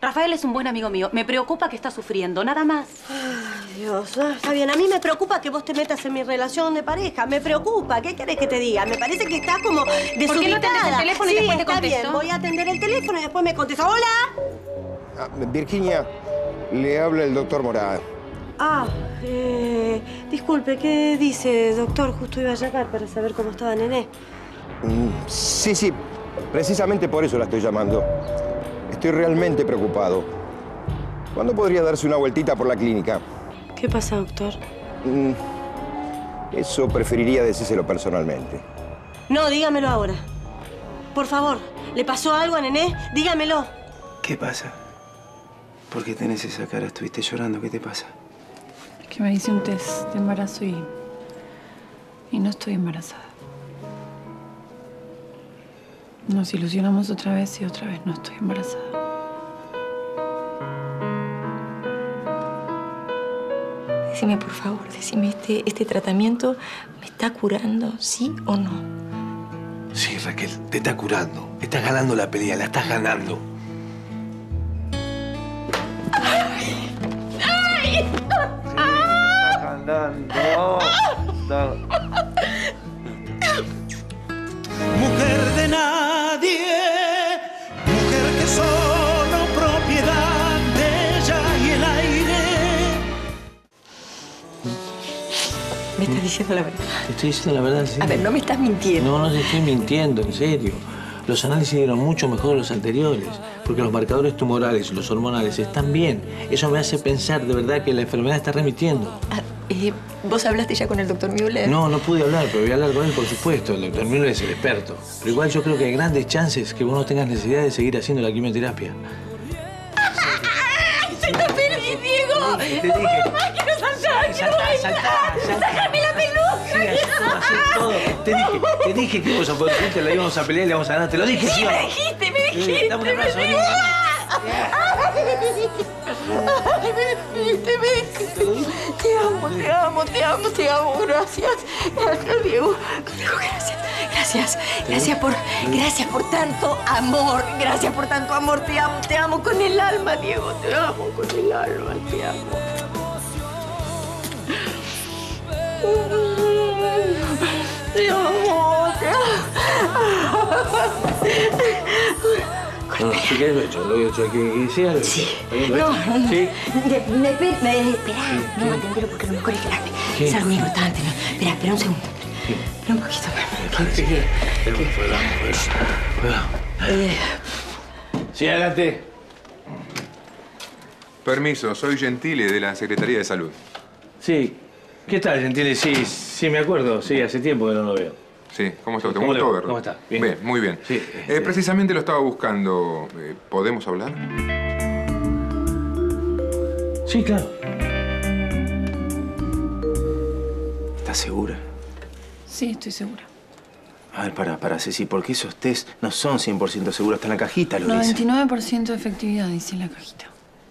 Rafael es un buen amigo mío. Me preocupa que está sufriendo, nada más. Ay, Dios. Está bien, a mí me preocupa que vos te metas en mi relación de pareja. Me preocupa. ¿Qué querés que te diga? Me parece que estás como desubicada. ¿Por qué no atendés el teléfono y después te contesto? Sí, está bien. Voy a atender el teléfono y después me contesta. ¡Hola! Virginia, le habla el doctor Morada. Disculpe, ¿qué dice, doctor? Justo iba a llegar para saber cómo estaba Nené. Sí. Precisamente por eso la estoy llamando. Estoy realmente preocupado. ¿Cuándo podría darse una vueltita por la clínica? ¿Qué pasa, doctor? Eso preferiría decírselo personalmente. No, dígamelo ahora. Por favor, ¿le pasó algo a Nené? Dígamelo. ¿Qué pasa? ¿Por qué tenés esa cara? ¿Estuviste llorando? ¿Qué te pasa? Es que me hice un test de embarazo y no estoy embarazada. Nos ilusionamos otra vez y otra vez no estoy embarazada. Decime, por favor, decime, ¿este tratamiento me está curando, sí o no? Sí, Raquel, te está curando. Estás ganando la pelea, la estás ganando. Mujer de nadie, mujer que solo propiedad de ella y el aire. ¿Me estás diciendo la verdad? Te estoy diciendo la verdad, sí. A ver, no me estás mintiendo. No te estoy mintiendo, en serio. Los análisis dieron mucho mejor que los anteriores, porque los marcadores tumorales y los hormonales están bien. Eso me hace pensar de verdad que la enfermedad está remitiendo. ¿Vos hablaste ya con el doctor Müller? No pude hablar, pero voy a hablar con él, por supuesto. El doctor Müller es el experto. Pero igual yo creo que hay grandes chances que vos no tengas necesidad de seguir haciendo la quimioterapia. ¡Ay, estoy tan feliz, Diego! Te dije. ¡Mamá, quiero saltar! ¡Quiero bailar! ¡Sácame la peluca! Hacé todo. Te dije que vos a poder juntos la íbamos a pelear y la íbamos a ganar. Te lo dije, sí, me dijiste. Dame un abrazo, Ay, me dijiste. Te amo. Gracias, Diego. Gracias por tanto amor. Gracias por tanto amor. Te amo con el alma, Diego. Te amo con el alma. Te amo. Te amo. No, si querés lo he hecho. ¿Que sea? Sí. No. ¿Sí? Espera, no, atendelo porque a lo mejor es grave. ¿Qué? Es algo muy importante. No. Espera un segundo. Espera un poquito. Sí, adelante. Permiso, soy Gentile de la Secretaría de Salud. Sí. ¿Qué tal, Gentile? Sí, me acuerdo. Sí, hace tiempo que no lo veo. Sí, ¿cómo está? ¿Cómo ¿Cómo está, verlo? ¿Cómo está? Bien, muy bien. Sí, precisamente lo estaba buscando. ¿Podemos hablar? Sí, claro. ¿Estás segura? Sí, estoy segura. A ver, para, Ceci, porque esos test no son 100% seguros. Está en la cajita, lo dice. 99% de efectividad, dice en la cajita.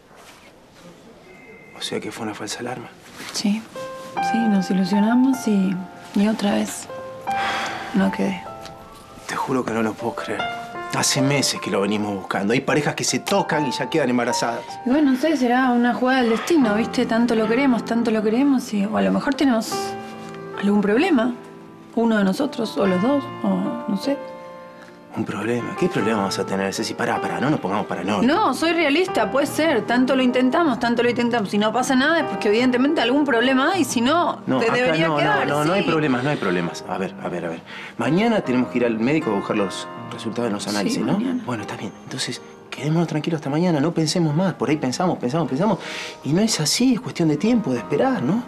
O sea que fue una falsa alarma. Sí, nos ilusionamos y otra vez no quedé. Te juro que no lo puedo creer. Hace meses que lo venimos buscando. Hay parejas que se tocan y ya quedan embarazadas. Y bueno, no sé, será una jugada del destino, ¿viste? Tanto lo queremos o a lo mejor tenemos algún problema. Uno de nosotros, o los dos, o no sé. ¿Un problema? ¿Qué problema vamos a tener, Ceci? Pará, no nos pongamos paranoicos. No, soy realista, puede ser. Tanto lo intentamos. Si no pasa nada es porque evidentemente algún problema hay. Si no, te debería quedar. No hay problemas. A ver. Mañana tenemos que ir al médico a buscar los resultados de los análisis, sí, ¿no? Mañana. Bueno, está bien. Entonces, quedémonos tranquilos hasta mañana. No pensemos más. Por ahí pensamos. Y no es así. Es cuestión de tiempo, de esperar, ¿no?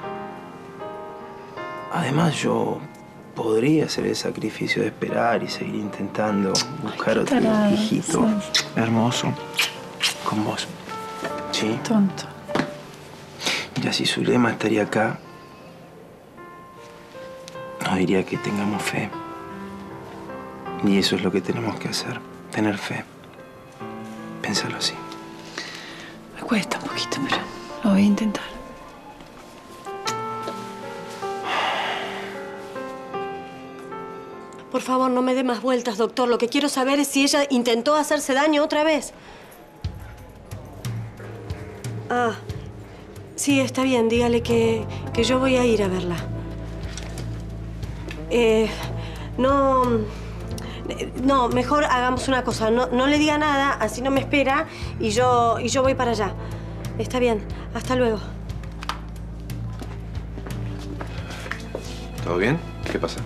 Además, yo podría hacer el sacrificio de esperar y seguir intentando buscar otro hijito hermoso con vos. ¿Sí? Tonto. Mira, si Zulema estaría acá, nos diría que tengamos fe. Y eso es lo que tenemos que hacer, tener fe. Pensarlo así. Me cuesta un poquito, pero lo voy a intentar. Por favor, no me dé más vueltas, doctor. Lo que quiero saber es si ella intentó hacerse daño otra vez. Ah, sí, está bien. Dígale que yo voy a ir a verla. No, mejor hagamos una cosa. No le diga nada, así no me espera y yo voy para allá. Está bien. Hasta luego. ¿Todo bien? ¿Qué pasa?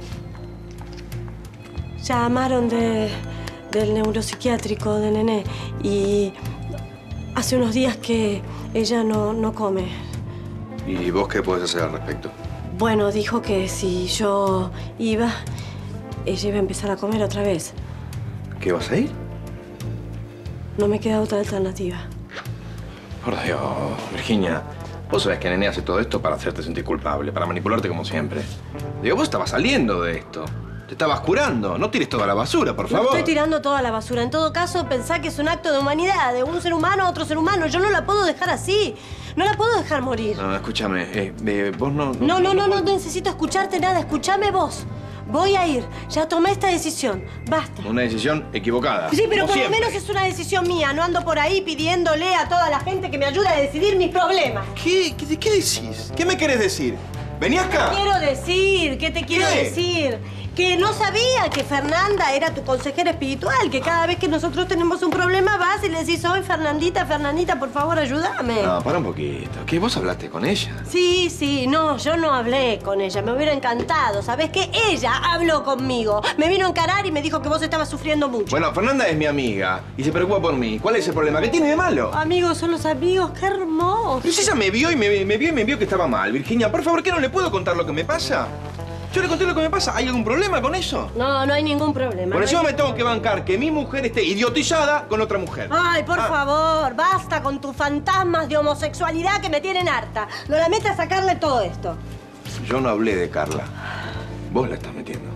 Llamaron del neuropsiquiátrico de Nené y hace unos días que ella no come. ¿Y vos qué podés hacer al respecto? Bueno, dijo que si yo iba, ella iba a empezar a comer otra vez. ¿Qué, vas a ir? No me queda otra alternativa. Por Dios, Virginia. Vos sabés que Nené hace todo esto para hacerte sentir culpable, para manipularte como siempre. Digo, vos estabas saliendo de esto. Te estabas curando. No tires toda la basura, por favor. No estoy tirando toda la basura. En todo caso, pensá que es un acto de humanidad, de un ser humano a otro ser humano. Yo no la puedo dejar así. No la puedo dejar morir. No, escúchame. Vos no... No necesito escucharte nada. Escúchame vos. Voy a ir. Ya tomé esta decisión. Basta. Una decisión equivocada. Sí, pero como por siempre. lo menos es una decisión mía. No ando por ahí pidiéndole a toda la gente que me ayude a decidir mis problemas. ¿Qué decís? ¿Qué me querés decir? Vení acá. ¿Qué te quiero decir? Que no sabía que Fernanda era tu consejera espiritual, que cada vez que nosotros tenemos un problema vas y le decís, soy Fernandita, por favor, ayúdame. No, para un poquito. ¿Qué? ¿Vos hablaste con ella? Sí, no, yo no hablé con ella, me hubiera encantado. ¿Sabés qué? Ella habló conmigo. Me vino a encarar y me dijo que vos estabas sufriendo mucho. Bueno, Fernanda es mi amiga y se preocupa por mí. ¿Cuál es el problema? ¿Qué tiene de malo? Amigos, son los amigos, qué hermoso. Pero si ella me vio y me vio que estaba mal. Virginia, por favor, ¿qué no le puedo contar lo que me pasa? Yo le conté lo que me pasa. ¿Hay algún problema con eso? No hay ningún problema. Por encima me tengo que bancar que mi mujer esté idiotizada con otra mujer. Ay, por favor, basta con tus fantasmas de homosexualidad que me tienen harta. No la metas a sacarle todo esto. Yo no hablé de Carla. Vos la estás metiendo.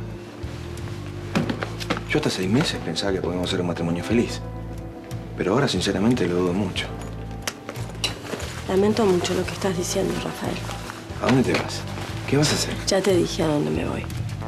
Yo hasta 6 meses pensaba que podíamos hacer un matrimonio feliz. Pero ahora, sinceramente, lo dudo mucho. Lamento mucho lo que estás diciendo, Rafael. ¿A dónde te vas? ¿Qué vas a hacer? Ya te dije a dónde me voy.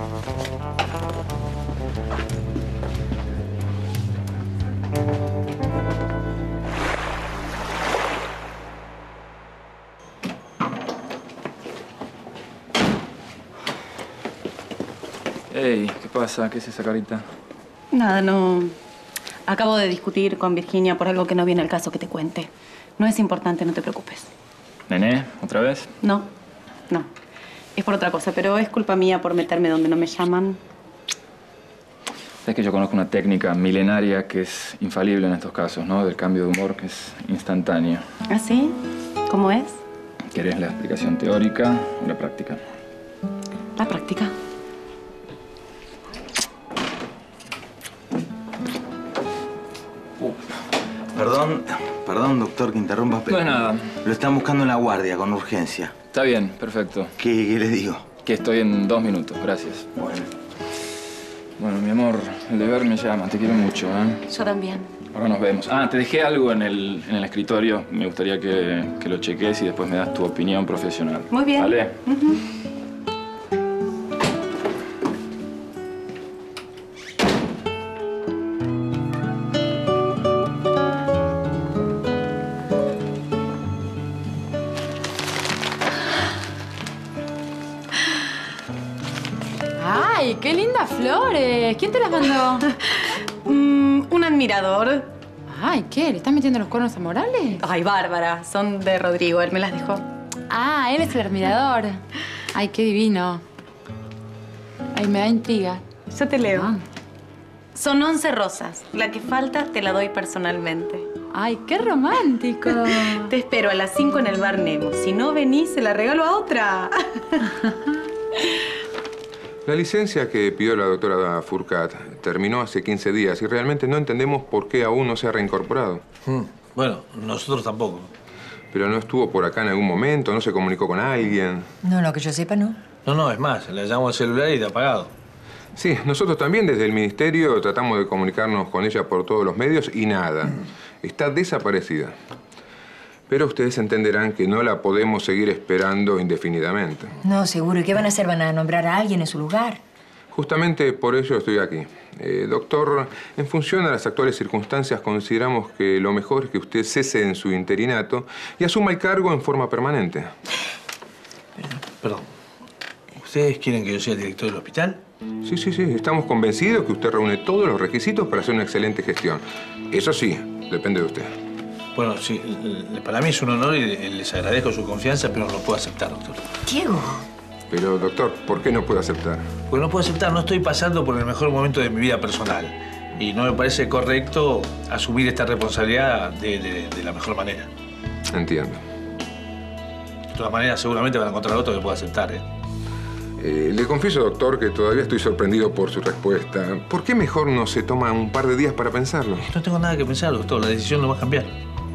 Ey, ¿qué pasa? ¿Qué es esa carita? Nada, no... Acabo de discutir con Virginia por algo que no viene al caso que te cuente. No es importante, no te preocupes. ¿Nené? ¿Otra vez? No. Es por otra cosa, pero es culpa mía por meterme donde no me llaman. Sabes que yo conozco una técnica milenaria que es infalible en estos casos, ¿no? Del cambio de humor, que es instantáneo. ¿Ah, sí? ¿Cómo es? ¿Querés la explicación teórica o la práctica? La práctica. Perdón, doctor, que interrumpa, pero... No es nada. Lo están buscando en la guardia, con urgencia. Está bien, perfecto. ¿Qué le digo? Que estoy en 2 minutos, gracias. Bueno, mi amor, el deber me llama. Te quiero mucho, ¿eh? Yo también. Ahora nos vemos. Ah, te dejé algo en el escritorio. Me gustaría que lo cheques y después me das tu opinión profesional. Muy bien. ¿Vale? ¡Ay, qué lindas flores! ¿Quién te las mandó? Un admirador. Ay, ¿qué? ¿Le estás metiendo los cuernos a Morales? Ay, Bárbara. Son de Rodrigo. Él me las dejó. Ah, él es el admirador. Ay, qué divino. Ay, me da intriga. Yo te leo. Son 11 rosas. La que falta te la doy personalmente. Ay, qué romántico. Te espero a las 5 en el bar Nemo. Si no venís, se la regalo a otra. La licencia que pidió la doctora Fourcade terminó hace 15 días y realmente no entendemos por qué aún no se ha reincorporado. Bueno, nosotros tampoco. Pero no estuvo por acá en algún momento, no se comunicó con alguien. No, que yo sepa, no. No, es más, le llamo al celular y te ha apagado. Sí, nosotros también desde el ministerio tratamos de comunicarnos con ella por todos los medios y nada. Está desaparecida. Pero ustedes entenderán que no la podemos seguir esperando indefinidamente. No, seguro. ¿Y qué van a hacer? ¿Van a nombrar a alguien en su lugar? Justamente por ello estoy aquí. Doctor, en función a las actuales circunstancias, consideramos que lo mejor es que usted cese en su interinato y asuma el cargo en forma permanente. Perdón. ¿Ustedes quieren que yo sea el director del hospital? Sí, sí, sí. Estamos convencidos que usted reúne todos los requisitos para hacer una excelente gestión. Eso sí, depende de usted. Bueno, sí, para mí es un honor y les agradezco su confianza, pero no lo puedo aceptar, doctor. Diego. Pero, doctor, ¿por qué no puede aceptar? Porque no puedo aceptar, no estoy pasando por el mejor momento de mi vida personal. Y no me parece correcto asumir esta responsabilidad de la mejor manera. Entiendo. De todas maneras, seguramente van a encontrar otro que pueda aceptar, ¿eh? Le confieso, doctor, que todavía estoy sorprendido por su respuesta. ¿Por qué mejor no se toma un par de días para pensarlo? No tengo nada que pensar, doctor. La decisión no va a cambiar.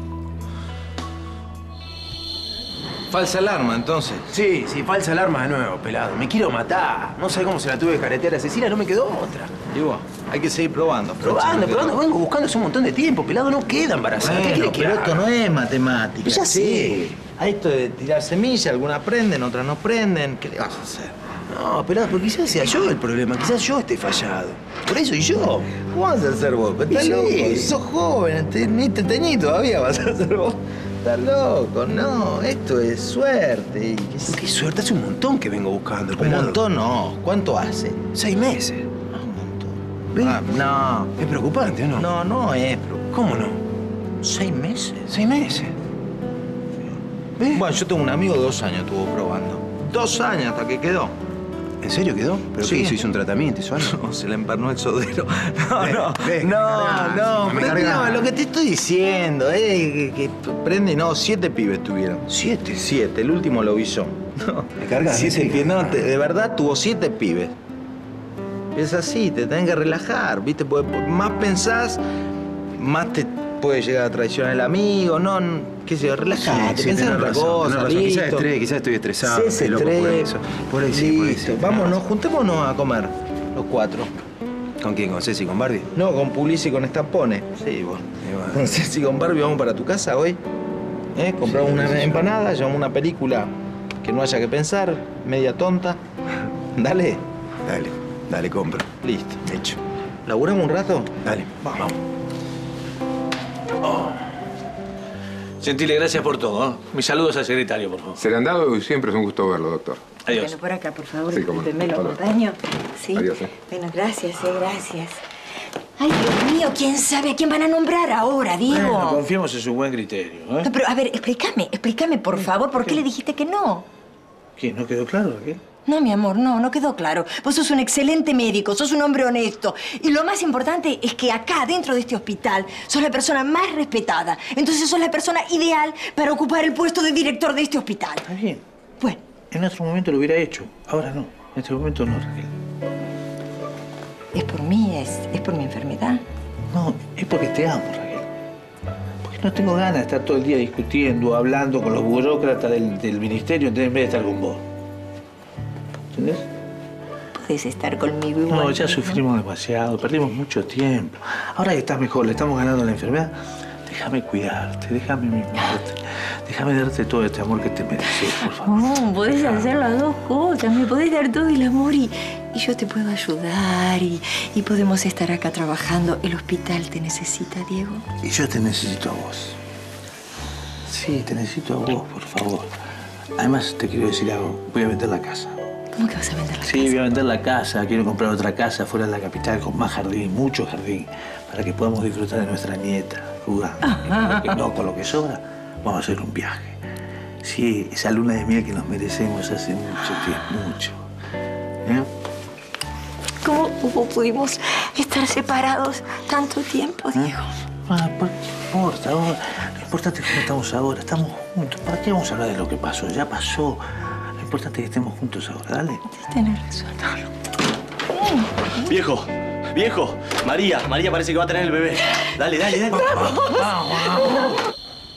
Falsa alarma, entonces. Sí, falsa alarma de nuevo, pelado. Me quiero matar. No sé cómo se la tuve que caretear a Cecilia, no me quedó otra. Digo, hay que seguir probando. Probando. Vengo buscando hace un montón de tiempo. Pelado, no queda embarazada. Bueno, ¿Qué quiere que pero haga? esto no es matemática. Ya sé. Hay esto de tirar semillas, algunas prenden, otras no prenden. ¿Qué le vas a hacer? No, pelado, porque quizás sea yo el problema. Quizás yo esté fallado. Por eso y yo. ¿Cómo vas a hacer vos? Estás Sí. loco, sos joven, ni te teñí todavía vas a hacer vos. Estás loco, no, esto es suerte. ¿Qué suerte? Hace un montón que vengo buscando, Un pelado. montón no. ¿Cuánto hace? 6 meses. ¿Ves? No. ¿Es preocupante o no? No, no es preocupante. ¿Cómo no? 6 meses. 6 meses. ¿Ves? Bueno, yo tengo un amigo 2 años estuvo probando. 2 años hasta que quedó. ¿En serio quedó? ¿Pero Sí. qué hizo? ¿Hizo un tratamiento? ¿Hizo algo? No, se le emparnó el sodero. Ve, No, me no, cargas, me cargas. no, lo que te estoy diciendo, que prende, no, 7 pibes tuvieron. ¿7? 7, el último lo visó. No, Me cargas, 7 sí. pibes, no, de verdad tuvo 7 pibes. Es así, te tenés que relajar, ¿viste? Porque más pensás, más te puede llegar a traicionar el amigo, no, qué sé yo, relajate, pensá en otra cosa, Quizás listo. quizás estoy estresado. Ese estoy loco por estrés. eso. Por ahí sí, por ahí Listo, sí. vámonos, juntémonos a comer, los 4. ¿Con quién? ¿Con Ceci? ¿Con Barbie? No, con Pulice y con Estampone. Sí, vos. Con Ceci y con Barbie vamos para tu casa hoy. Compramos una empanada, llevamos una película que no haya que pensar, media tonta. Dale. Dale, compro. Listo. Hecho. ¿Laburamos un rato? Dale, vamos. Gentile, gracias por todo, ¿eh? Mis saludos al secretario, por favor. Se le han dado y siempre es un gusto verlo, doctor. Adiós. Bueno, por acá, por favor, Sí, cómo no. discúlpeme, lo Hola. acompaño. Sí. Adiós, Bueno, gracias, gracias. Ay, Dios mío, ¿quién sabe a quién van a nombrar ahora, Diego? Bueno, confiemos en su buen criterio, ¿eh? No, pero, a ver, explícame, por favor, ¿por qué le dijiste que no? ¿Qué? ¿No quedó claro, Raquel? No, mi amor, no quedó claro. Vos sos un excelente médico, sos un hombre honesto. Y lo más importante es que acá, dentro de este hospital, sos la persona más respetada. Entonces sos la persona ideal para ocupar el puesto de director de este hospital. Está bien. Bueno. En otro momento lo hubiera hecho. Ahora no. En este momento no, Raquel. ¿Es por mí? ¿Es por mi enfermedad? No, es porque te amo, Raquel. Porque no tengo ganas de estar todo el día discutiendo, hablando con los burócratas del ministerio en vez de estar con vos. ¿Entendés? Podés estar conmigo igual. No, ya sufrimos demasiado, perdimos mucho tiempo. Ahora que estás mejor, le estamos ganando la enfermedad, déjame cuidarte, déjame mimarte, déjame darte todo este amor que te mereces, por favor. No, podés hacer las dos cosas. Me podés dar todo el amor y yo te puedo ayudar y podemos estar acá trabajando. El hospital te necesita, Diego. Y yo te necesito a vos. Sí, te necesito a vos, por favor. Además, te quiero decir algo. Voy a vender la casa. ¿Cómo que vas a vender la casa? Sí, voy a vender la casa. Quiero comprar otra casa fuera de la capital con más jardín, mucho jardín, para que podamos disfrutar de nuestra nieta jugando. Porque no, con lo que sobra, vamos a hacer un viaje. Sí, esa luna de miel que nos merecemos hace mucho tiempo, mucho. ¿Eh? ¿Cómo pudimos estar separados tanto tiempo, Diego? ¿Por qué importa? Lo importante es que no estamos ahora, estamos juntos. ¿Para qué vamos a hablar de lo que pasó? Ya pasó. Lo importante es que estemos juntos ahora, dale. Tenés razón. Viejo, María parece que va a tener el bebé. Dale. Vamos.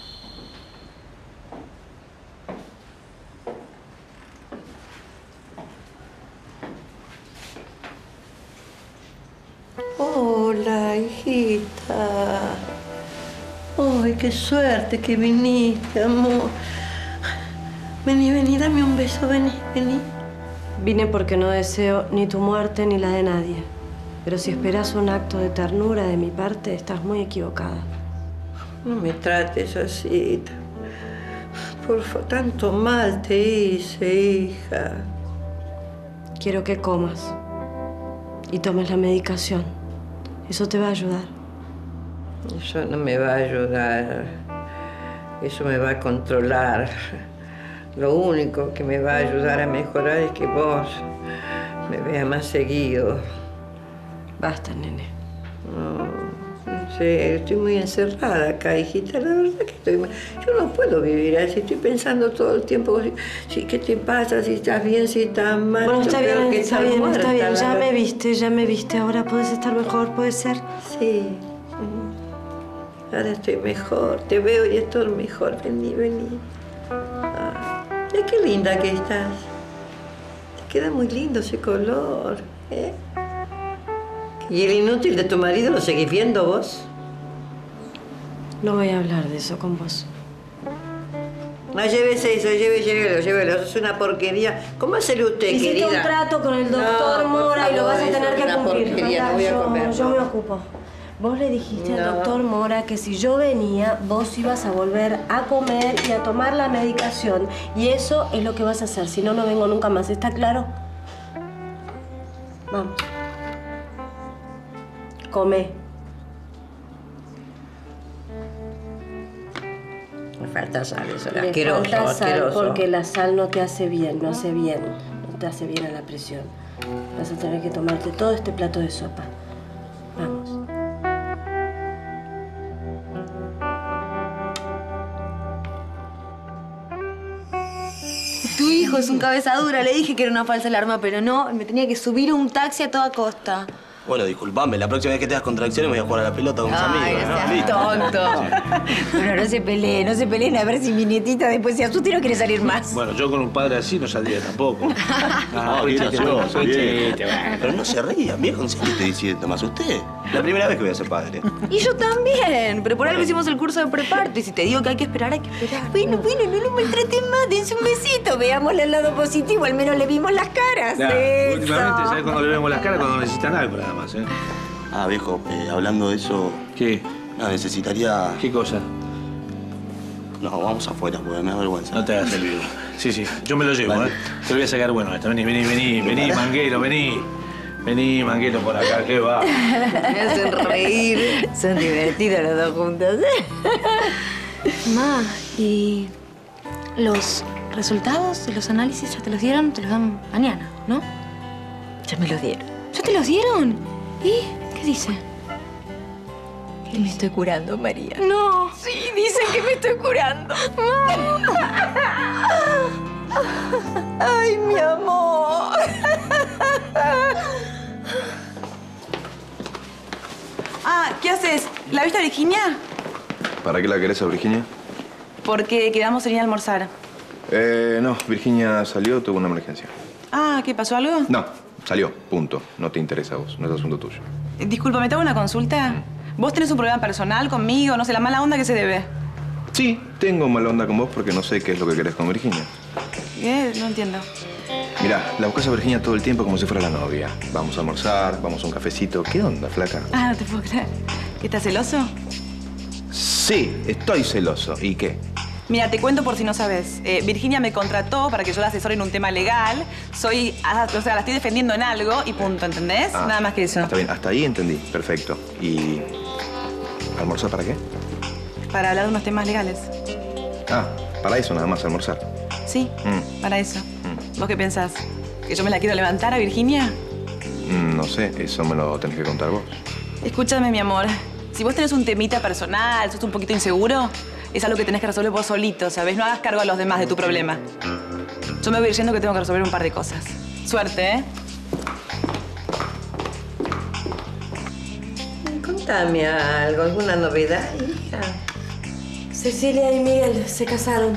Hola, hijita. Ay, qué suerte que viniste, amor. Vení, dame un beso, vení. Vine porque no deseo ni tu muerte ni la de nadie. Pero si esperas un acto de ternura de mi parte, estás muy equivocada. No me trates así. Por favor, tanto mal te hice, hija. Quiero que comas y tomes la medicación. Eso te va a ayudar. Eso no me va a ayudar. Eso me va a controlar. Lo único que me va a ayudar a mejorar es que vos me veas más seguido. Basta, nene. No sé, estoy muy encerrada acá, hijita. La verdad que estoy... Yo no puedo vivir así. Estoy pensando todo el tiempo, ¿qué te pasa? Si estás bien, si estás mal. Bueno, está bien, está bien, está bien. Ya me viste. Ahora puedes estar mejor, ¿puede ser? Sí. Ahora estoy mejor. Te veo y estoy mejor. Vení, vení. Mira qué linda que estás. Te queda muy lindo ese color, ¿eh? ¿Y el inútil de tu marido lo seguís viendo vos? No voy a hablar de eso con vos. No, llévese eso, llévelo. Eso es una porquería. ¿Cómo hace usted, querida? Hiciste un trato con el doctor Mora y lo vas a tener que cumplir. Porquería, no voy a comer. Yo me ocupo. Vos le dijiste al doctor Mora que si yo venía, vos ibas a volver a comer y a tomar la medicación. Y eso es lo que vas a hacer. Si no, no vengo nunca más. ¿Está claro? Vamos. Come. Me falta sal, eso Le asqueroso, falta sal asqueroso. porque la sal no te hace bien, no hace bien. No te hace bien a la presión. Vas a tener que tomarte todo este plato de sopa. Vamos. Tu hijo es un cabeza dura. Le dije que era una falsa alarma, pero no. Me tenía que subir a un taxi a toda costa. Bueno, disculpame, la próxima vez que tengas contracciones me voy a jugar a la pelota con mis amigos. No seas tonto. Bueno, no se peleen, a ver si mi nietita después se asusta y no quiere salir más. Bueno, yo con un padre así no saldría tampoco. No, bien gracioso, bien. Pero no se ría, mira con serio estoy diciendo, me asusté. La primera vez que voy a ser padre. Y yo también. Pero por algo hicimos el curso de preparto. Y si te digo que hay que esperar, hay que esperar. Bueno, no lo maltraten más. Dense un besito. Veámosle el lado positivo. Al menos le vimos las caras. Claro, Eso. últimamente, ¿sabes cuando le vemos las caras? Cuando necesitan algo, nada más, ¿eh? Ah, viejo, hablando de eso... ¿Qué? No, necesitaría... ¿Qué cosa? No, vamos afuera, porque me da vergüenza. No te hagas el vivo. Sí, yo me lo llevo, ¿eh? Te lo voy a sacar bueno esto. Vení, Manguero, vení. Vení, Manguero, por acá, ¿qué va? Me hacen reír. Son divertidos los dos juntos. Ma, ¿y los resultados de los análisis ya te los dieron? Te los dan mañana, ¿no? Ya me los dieron. ¿Ya te los dieron? ¿Y qué dice? Que me estoy curando, María. No. Sí, dicen que me estoy curando. Ay, mi amor. Ah, ¿qué haces? ¿La viste a Virginia? ¿Para qué la querés a Virginia? Porque quedamos en ir a almorzar. No, Virginia salió, tuvo una emergencia. Ah, ¿qué pasó algo? No, salió, punto. No te interesa a vos, no es asunto tuyo. Disculpa, ¿me te hago una consulta? ¿Vos tenés un problema personal conmigo? No sé, la mala onda que se debe. Sí, tengo mala onda con vos porque no sé qué es lo que querés con Virginia. No entiendo. Mirá, la buscas a Virginia todo el tiempo como si fuera la novia. Vamos a almorzar, vamos a un cafecito. ¿Qué onda, flaca? Ah, no te puedo creer. ¿Que estás celoso? Sí, estoy celoso. ¿Y qué? Mira, te cuento por si no sabes. Virginia me contrató para que yo la asesore en un tema legal. O sea, la estoy defendiendo en algo y punto, ¿entendés? Ah, nada más que eso. Está bien, hasta ahí entendí. Perfecto. ¿Y almorzar para qué? Para hablar de unos temas legales. Ah, para eso nada más, almorzar. Sí, para eso. ¿Vos qué pensás? ¿Que yo me la quiero levantar a Virginia? No sé, eso me lo tenés que contar vos. Escúchame, mi amor. Si vos tenés un temita personal, sos un poquito inseguro, es algo que tenés que resolver vos solito, ¿sabés? No hagas cargo a los demás de tu problema. Yo me voy diciendo que tengo que resolver un par de cosas. Suerte, ¿eh? Contame algo, alguna novedad, hija. Cecilia y Miguel se casaron.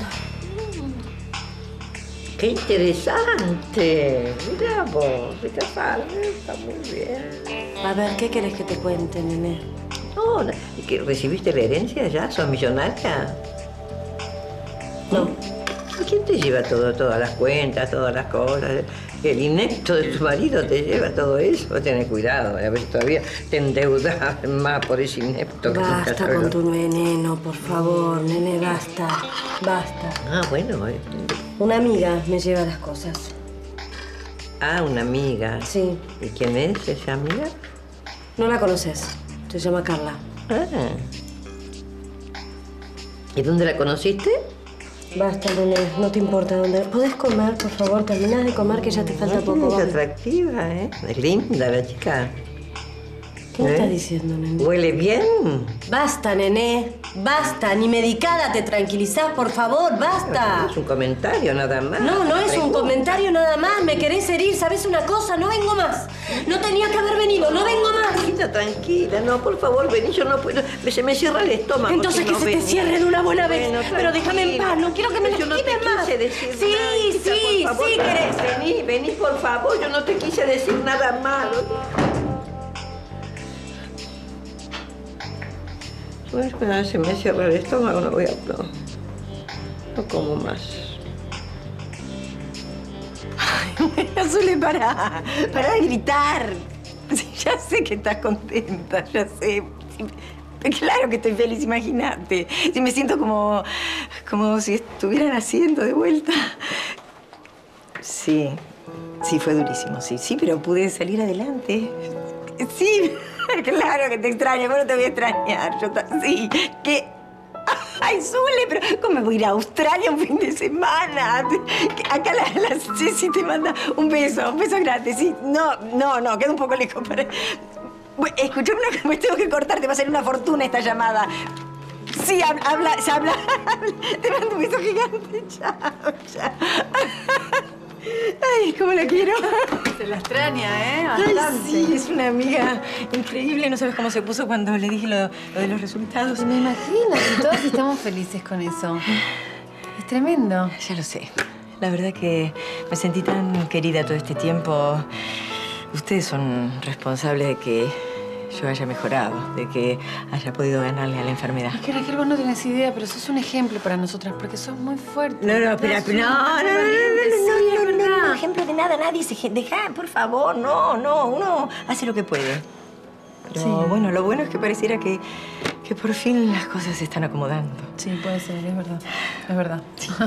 ¡Qué interesante! Mirá vos, se casaron, está muy bien. A ver, ¿qué querés que te cuente, nene? No, ¿que recibiste la herencia ya? ¿Sos millonaria? No. ¿Quién te lleva todo? Todas las cuentas, todas las cosas. El inepto de tu marido te lleva todo eso. Vos tenés cuidado, a ver si todavía te endeudas más por ese inepto. Basta con tu veneno, por favor, nene, basta. Basta. Ah, bueno. Una amiga me lleva las cosas. Ah, una amiga. Sí. ¿Y quién es esa amiga? No la conoces. Se llama Carla. Ah. ¿Y dónde la conociste? Basta, nene, no te importa dónde. ¿Podés comer, por favor? Terminás de comer, que ya te falta poco. Es atractiva, ¿eh? Es linda la chica. ¿Qué me estás diciendo, nene? ¿Huele bien? Basta, nene. Basta. Ni medicada te tranquilizás, por favor. Basta. Es un comentario nada más. No, no es un comentario nada más. Me querés herir. ¿Sabés una cosa? No vengo más. No tenía que haber venido. No vengo más. Tranquila, tranquila. No, por favor, vení. Yo no puedo. Se me cierra el estómago. Entonces si que no se te venís. cierre de una buena vez. Bueno, pero déjame en paz. No quiero que me Yo no te lastimes más. quise decir Sí, nada, hijita, sí, por favor. sí querés. Vení, por favor. Yo no te quise decir nada malo. Bueno, se me cierra el estómago, no voy a... No como más. Azule, para de gritar. Sí, ya sé que estás contenta, ya sé. Sí, claro que estoy feliz, imagínate. Sí, me siento como si estuviera naciendo de vuelta. Sí, fue durísimo, sí, pero pude salir adelante. Sí, claro que te extraño, pero no te voy a extrañar. Sí, que... Ay, Zule, pero ¿cómo me voy a ir a Australia un fin de semana? Acá la Ceci te manda un beso grande, sí. No, queda un poco lejos para... Escuchame, me tengo que cortar, te va a hacer una fortuna esta llamada. Sí, se habla. Te mando un beso gigante, chao. Ay, cómo la quiero. Se la extraña, ¿eh? Bastante. Ay, sí, es una amiga increíble. No sabes cómo se puso cuando le dije lo de los resultados. Me imagino que todos estamos felices con eso. Es tremendo. Ya lo sé. La verdad que me sentí tan querida todo este tiempo. Ustedes son responsables de que yo haya mejorado, de que haya podido ganarle a la enfermedad. Es que, Raquel, vos no tenés idea, pero sos un ejemplo para nosotras, porque sos muy fuerte. No, espera, no, ejemplo de nada, nadie se deja, por favor, no, uno hace lo que puede. Pero Sí. bueno, lo bueno es que pareciera que por fin las cosas se están acomodando. Sí, puede ser, es verdad.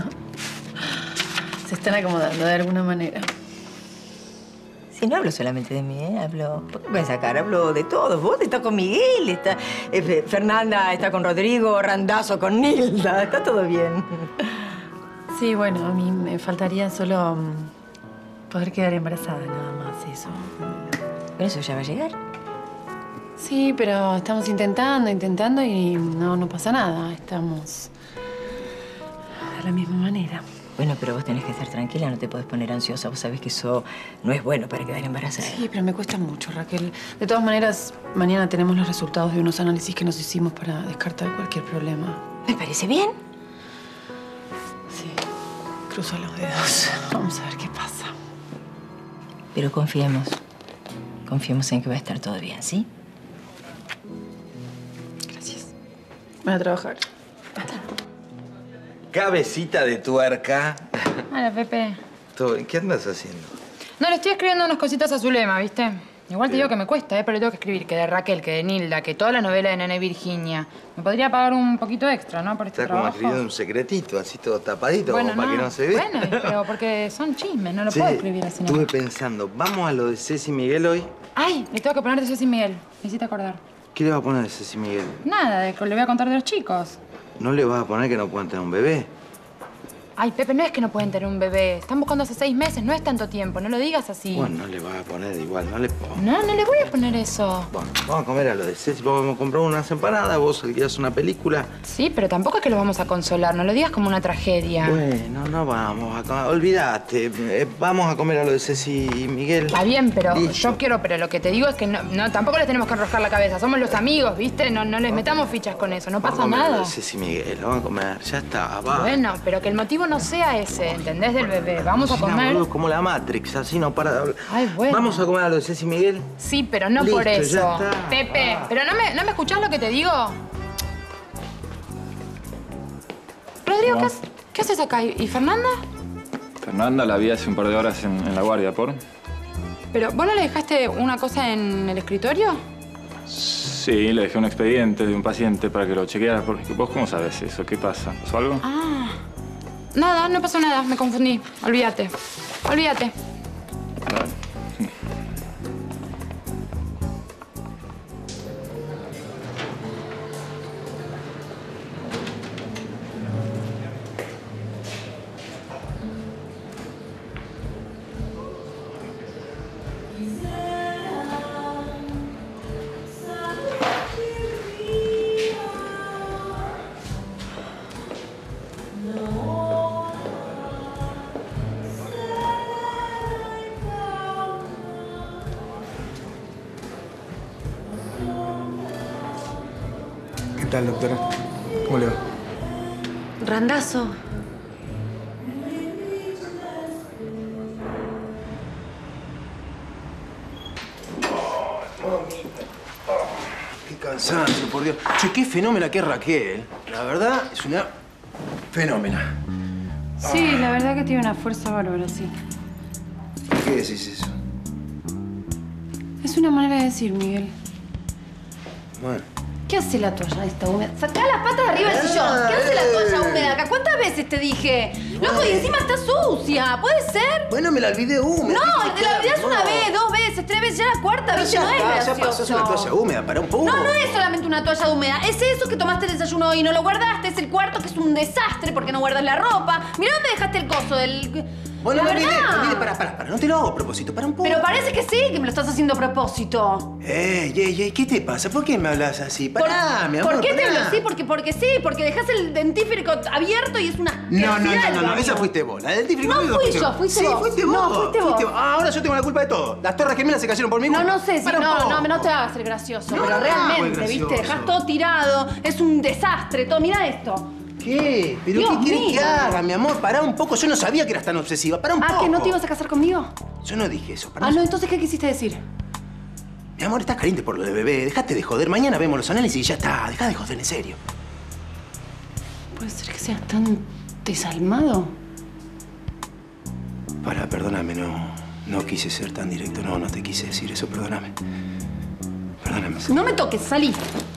Se están acomodando de alguna manera. Sí, no hablo solamente de mí, hablo... ¿Por qué me sacar? Hablo de todos. Vos estás con Miguel, está... Fernanda está con Rodrigo, Randazzo con Nilda. Está todo bien. Sí, bueno, a mí me faltaría solo poder quedar embarazada, nada más, eso. ¿Pero eso ya va a llegar? Sí, pero estamos intentando y no pasa nada. Estamos de la misma manera. Bueno, pero vos tenés que estar tranquila, no te podés poner ansiosa. Vos sabés que eso no es bueno para quedar embarazada. Sí, pero me cuesta mucho, Raquel. De todas maneras, mañana tenemos los resultados de unos análisis que nos hicimos para descartar cualquier problema. ¿Me parece bien? Sí, cruzo los dedos. Vamos a ver qué pasa. Pero confiemos. Confiemos en que va a estar todo bien, ¿sí? Gracias. Voy a trabajar. Cabecita de tuerca. Hola, Pepe. ¿Qué andas haciendo? No, le estoy escribiendo unas cositas a Zulema, ¿viste? Igual te digo que me cuesta, pero le tengo que escribir que de Raquel, que de Nilda, que toda la novela de Nene Virginia. Me podría pagar un poquito extra, ¿no? Por este Está como trabajo. escribiendo un secretito, así todo tapadito, Bueno, como para que no se vea. Bueno, pero porque son chismes, no lo Sí, puedo escribir así. estuve pensando, ¿vamos a lo de Ceci Miguel hoy? Ay, le tengo que poner de Ceci Miguel. Me hiciste acordar. ¿Qué le va a poner de Ceci Miguel? Nada, le voy a contar de los chicos. ¿No le vas a poner que no puedan tener un bebé? Ay, Pepe, no es que no pueden tener un bebé. Están buscando hace 6 meses, no es tanto tiempo. No lo digas así. Bueno, no le vas a poner igual, no le pongo. No le voy a poner eso. Bueno, vamos a comer a lo de Ceci, vamos a comprar unas empanadas, vos alquilás una película. Sí, pero tampoco es que los vamos a consolar. No lo digas como una tragedia. Bueno, no vamos a comer, olvídate. Vamos a comer a lo de Ceci y Miguel. Está bien, pero Listo. yo quiero, pero lo que te digo es que no, tampoco les tenemos que enroscar la cabeza. Somos los amigos, ¿viste? No les metamos fichas con eso, no pasa Vamos a comer a lo nada. de Ceci y Miguel, lo vamos a comer, ya está, va. Bueno, pero que el motivo no sea ese, ¿entendés? Del bebé. Vamos a Cocina, comer. boludo, como la Matrix, así no para de hablar. Ay, bueno. Vamos a comer a lo de Ceci y Miguel. Sí, pero no Listo, por ya eso. está. Pepe, ¿pero no me escuchás lo que te digo? Rodrigo, ¿Qué haces acá? ¿Y Fernanda? Fernanda la vi hace un par de horas en la guardia, ¿por? Pero, ¿vos no le dejaste una cosa en el escritorio? Sí, le dejé un expediente de un paciente para que lo chequeara. Porque ¿vos cómo sabes eso? ¿Qué pasa? ¿Pasó algo? Ah. Nada, no pasó nada. Me confundí. Olvídate. Olvídate. Dale. ¿Qué tal, doctora? ¿Cómo le va? Randazo. Qué cansancio, por Dios. Che, qué fenómena que es Raquel. La verdad, es una fenómena. Sí, la verdad que tiene una fuerza bárbara, sí. ¿Por qué decís eso? Es una manera de decir, Miguel. Bueno. ¿Qué hace la toalla esta húmeda? Sacá las patas de arriba del sillón. ¿Qué hace la toalla húmeda acá? ¿Cuántas veces te dije? Loco, y encima está sucia. ¿Puede ser? Bueno, me la olvidé húmeda. No, te la olvidás una vez, 2 veces, 3 veces, ya la cuarta vez no es gracioso. Ya pasó, es una toalla húmeda, para un poco. No, no es solamente una toalla húmeda. Es eso que tomaste el desayuno hoy y no lo guardaste. Es el cuarto que es un desastre porque no guardas la ropa. Mirá dónde dejaste el coso del... Bueno, la no verdad. para. No te lo hago a propósito, para un poco. Pero parece que sí, que me lo estás haciendo a propósito. Ey, ¿qué te pasa? ¿Por qué me hablas así? Pará, mi amor, ¿Por qué te pará. hablo así? Porque sí, porque dejás el dentífrico abierto y es una... No, esa fuiste vos. La del dentífrico No abierto fui yo, fuiste vos. Sí, fuiste vos. No, fuiste vos. Ah, ahora yo tengo la culpa de todo. Las torres gemelas se cayeron por mí. No sé, si Para un poco. no te hagas el gracioso. No, pero no, realmente, gracioso. ¿viste? Dejás todo tirado, es un desastre, todo. Mirá esto. ¿Qué? ¿Pero Dios qué querés mío. que haga, mi amor? Pará un poco. Yo no sabía que eras tan obsesiva. Pará un poco. ¿Ah, que no te ibas a casar conmigo? Yo no dije eso. Pará. Ah, no, entonces, ¿qué quisiste decir? Mi amor, estás caliente por lo de bebé. Dejate de joder. Mañana vemos los análisis y ya está. Dejá de joder, en serio. ¿Puede ser que seas tan desalmado? Pará, perdóname. No quise ser tan directo. No te quise decir eso. Perdóname. Perdóname. No me toques, salí.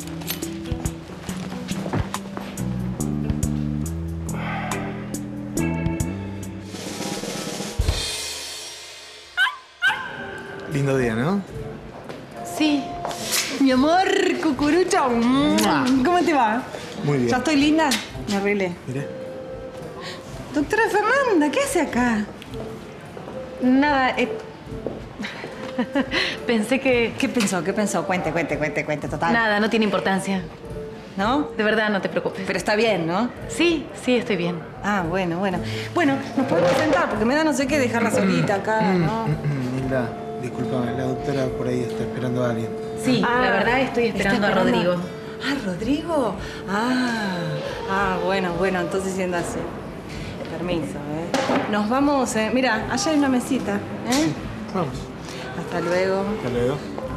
Lindo día, ¿no? Sí. Mi amor, cucurucho. ¿Cómo te va? Muy bien. ¿Ya estoy linda? Me arreglé. Mirá. Doctora Fernanda, ¿qué hace acá? Nada, pensé que... ¿Qué pensó? Cuente, total. Nada, no tiene importancia. ¿No? De verdad, no te preocupes. Pero está bien, ¿no? Sí, estoy bien. Ah, bueno. Bueno, nos podemos sentar porque me da no sé qué dejarla solita acá, ¿no? Linda, discúlpame, la doctora por ahí está esperando a alguien. Sí, la verdad estoy esperando a Rodrigo. Ah, ¿Rodrigo? Bueno, entonces siéntase. Permiso, ¿eh? Nos vamos, mira, allá hay una mesita, ¿eh? Vamos. Hasta luego. Hasta luego.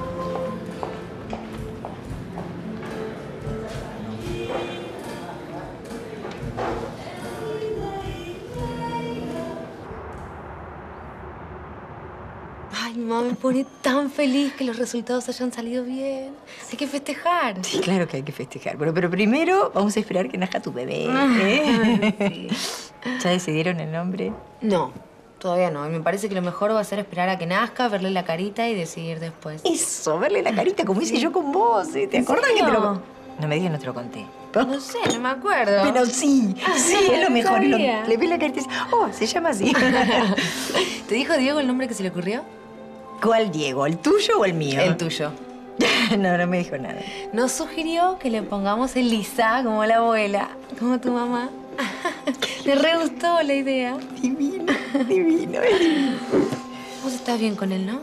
Ay, mamá, me pone tan feliz que los resultados hayan salido bien. Hay que festejar. Sí, claro que hay que festejar. Pero primero vamos a esperar que nazca tu bebé, ¿eh? ¿Ya decidieron el nombre? No, todavía no. Me parece que lo mejor va a ser esperar a que nazca, verle la carita y decidir después. Eso, verle la carita como hice yo con vos. ¿Te acordás que te lo... No me digas, no te lo conté. No sé, no me acuerdo. Pero sí, es lo mejor. sabía. Le ve la carita y dice, oh, se llama así. ¿Te dijo Diego el nombre que se le ocurrió? ¿Cuál Diego? ¿El tuyo o el mío? El tuyo. No me dijo nada. Nos sugirió que le pongamos Elisa como la abuela, como tu mamá. Le re gustó la idea. Divino. Vos estás bien con él, ¿no?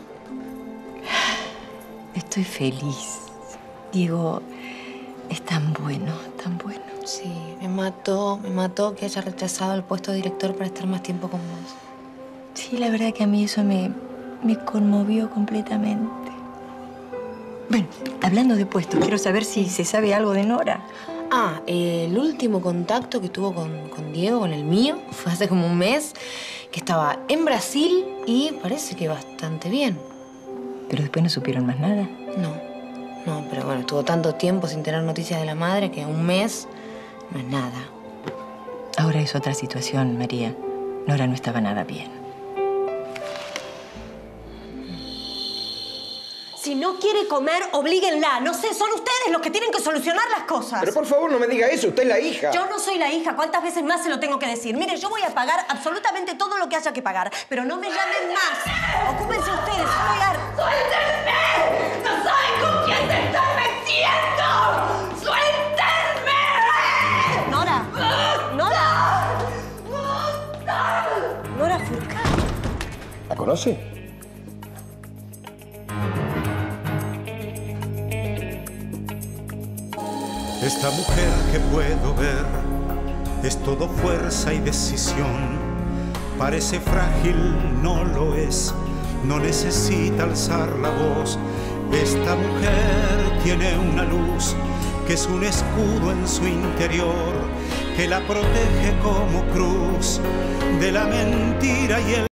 Estoy feliz. Diego es tan bueno. Sí, me mató que haya rechazado el puesto de director para estar más tiempo con vos. Sí, la verdad que a mí eso me conmovió completamente. Bueno, hablando de puestos, quiero saber si se sabe algo de Nora. El último contacto que tuvo con Diego, con el mío, fue hace como un mes, que estaba en Brasil y parece que bastante bien. ¿Pero después no supieron más nada? No, pero bueno, estuvo tanto tiempo sin tener noticias de la madre que un mes no es nada. Ahora es otra situación, María. Nora no estaba nada bien. Si no quiere comer, oblíguenla. No sé, son ustedes los que tienen que solucionar las cosas. Pero por favor, no me diga eso. Usted es la hija. Yo no soy la hija. ¿Cuántas veces más se lo tengo que decir? Mire, yo voy a pagar absolutamente todo lo que haya que pagar. Pero no me llamen más. Ocúpense ustedes. Yo voy a... ¡Suéltenme! ¡No saben con quién se están metiendo! ¡Suéltenme! Nora. Nora. Nora Furcade. ¿La conoce? Esta mujer que puedo ver es todo fuerza y decisión. Parece frágil, no lo es, no necesita alzar la voz. Esta mujer tiene una luz que es un escudo en su interior, que la protege como cruz de la mentira y el